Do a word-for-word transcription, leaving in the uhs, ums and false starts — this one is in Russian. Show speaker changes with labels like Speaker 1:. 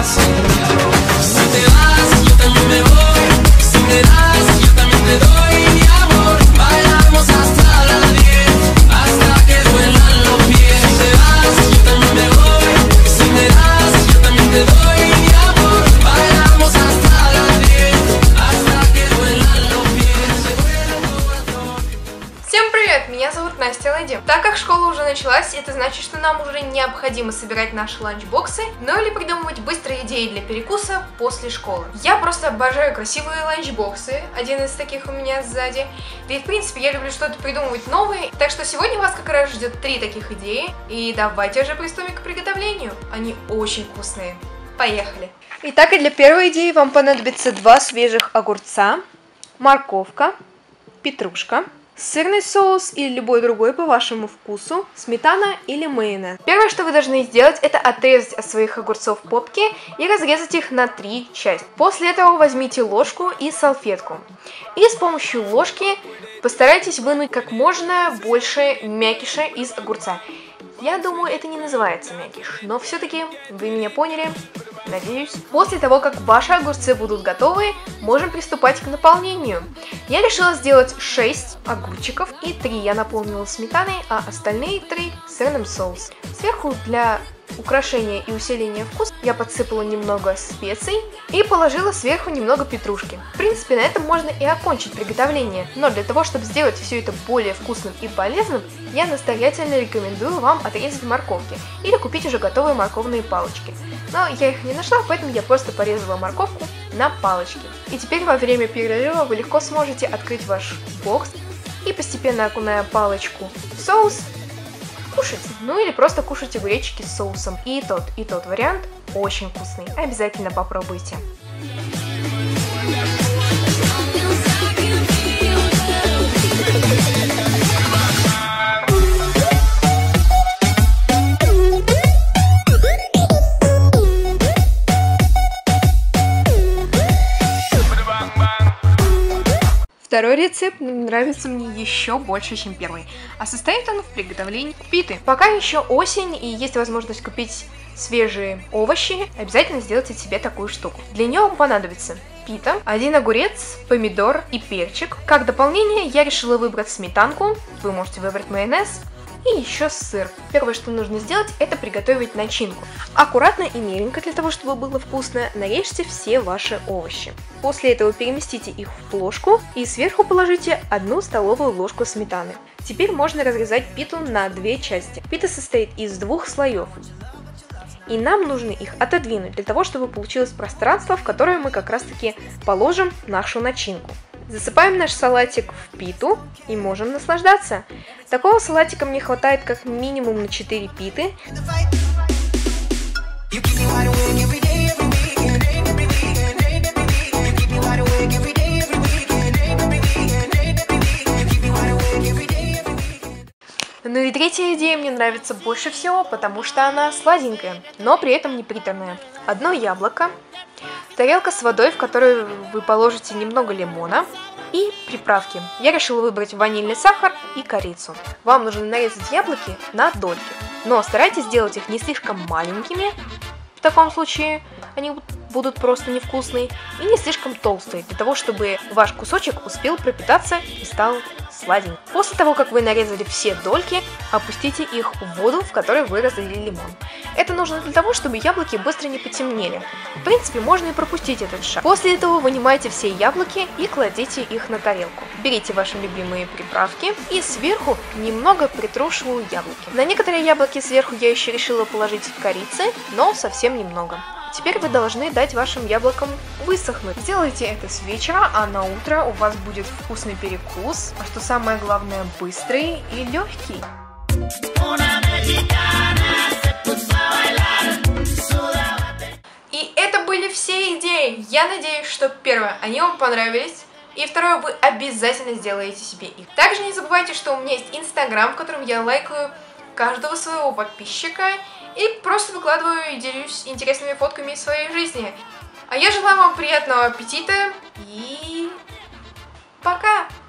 Speaker 1: vas, si te vas, yo también me voy. Si me das, yo también te doy mi amor. Bailamos hasta las diez, hasta que duelan los pies. Si te vas, yo también me voy. Si me das, yo también te doy mi amor. Bailamos hasta las diez, hasta que duelan los pies. Te duele el corazón.
Speaker 2: Всем привет! Меня зовут Настя Леди. Так как школа уже началась, это значит, что нам уже необходимо собирать наши ланчбоксы, ну или придумывать быстрые идеи для перекуса после школы. Я просто обожаю красивые ланчбоксы, один из таких у меня сзади. Да и в принципе я люблю что-то придумывать новое, так что сегодня вас как раз ждет три таких идеи. И давайте уже приступим к приготовлению. Они очень вкусные. Поехали! Итак, и для первой идеи вам понадобится два свежих огурца, морковка, петрушка, сырный соус или любой другой по вашему вкусу, сметана или майонез. Первое, что вы должны сделать, это отрезать от своих огурцов попки и разрезать их на три части. После этого возьмите ложку и салфетку. И с помощью ложки постарайтесь вынуть как можно больше мякиша из огурца. Я думаю, это не называется мякиш, но все-таки вы меня поняли, надеюсь. После того, как ваши огурцы будут готовы, можем приступать к наполнению. Я решила сделать шесть огурчиков, и три я наполнила сметаной, а остальные три сырным соусом. Сверху для украшения и усиления вкуса я подсыпала немного специй и положила сверху немного петрушки. В принципе, на этом можно и окончить приготовление, но для того, чтобы сделать все это более вкусным и полезным, я настоятельно рекомендую вам отрезать морковки или купить уже готовые морковные палочки. Но я их не нашла, поэтому я просто порезала морковку на палочки. И теперь во время перерыва вы легко сможете открыть ваш бокс и, постепенно окуная палочку в соус, кушать. Ну или просто кушать огуречки с соусом. И тот, и тот вариант очень вкусный. Обязательно попробуйте. Второй рецепт нравится мне еще больше, чем первый, а состоит он в приготовлении питы. Пока еще осень и есть возможность купить свежие овощи, обязательно сделайте себе такую штуку. Для нее вам понадобится пита, один огурец, помидор и перчик. Как дополнение я решила выбрать сметанку, вы можете выбрать майонез, и еще сыр. Первое, что нужно сделать, это приготовить начинку. Аккуратно и меленько, для того, чтобы было вкусно, нарежьте все ваши овощи. После этого переместите их в плошку и сверху положите одну столовую ложку сметаны. Теперь можно разрезать питу на две части. Пита состоит из двух слоев. И нам нужно их отодвинуть, для того, чтобы получилось пространство, в которое мы как раз таки положим нашу начинку. Засыпаем наш салатик в питу и можем наслаждаться. Такого салатика мне хватает как минимум на четыре питы. Ну и третья идея мне нравится больше всего, потому что она сладенькая, но при этом не приторная. Одно яблоко, тарелка с водой, в которую вы положите немного лимона и приправки. Я решила выбрать ванильный сахар и корицу. Вам нужно нарезать яблоки на дольки, но старайтесь сделать их не слишком маленькими, в таком случае они будут просто невкусные, и не слишком толстые, для того, чтобы ваш кусочек успел пропитаться и стал сладеньким. После того, как вы нарезали все дольки, опустите их в воду, в которой вы разлили лимон. Это нужно для того, чтобы яблоки быстро не потемнели. В принципе, можно и пропустить этот шаг. После этого вынимайте все яблоки и кладите их на тарелку. Берите ваши любимые приправки и сверху немного притрушиваю яблоки. На некоторые яблоки сверху я еще решила положить корицы, но совсем немного. Теперь вы должны дать вашим яблокам высохнуть. Сделайте это с вечера, а на утро у вас будет вкусный перекус, а что самое главное, быстрый и легкий. И это были все идеи. Я надеюсь, что первое, они вам понравились. И второе, вы обязательно сделаете себе их. Также не забывайте, что у меня есть Инстаграм, в котором я лайкаю каждого своего подписчика и просто выкладываю и делюсь интересными фотками из своей жизни. А я желаю вам приятного аппетита и пока!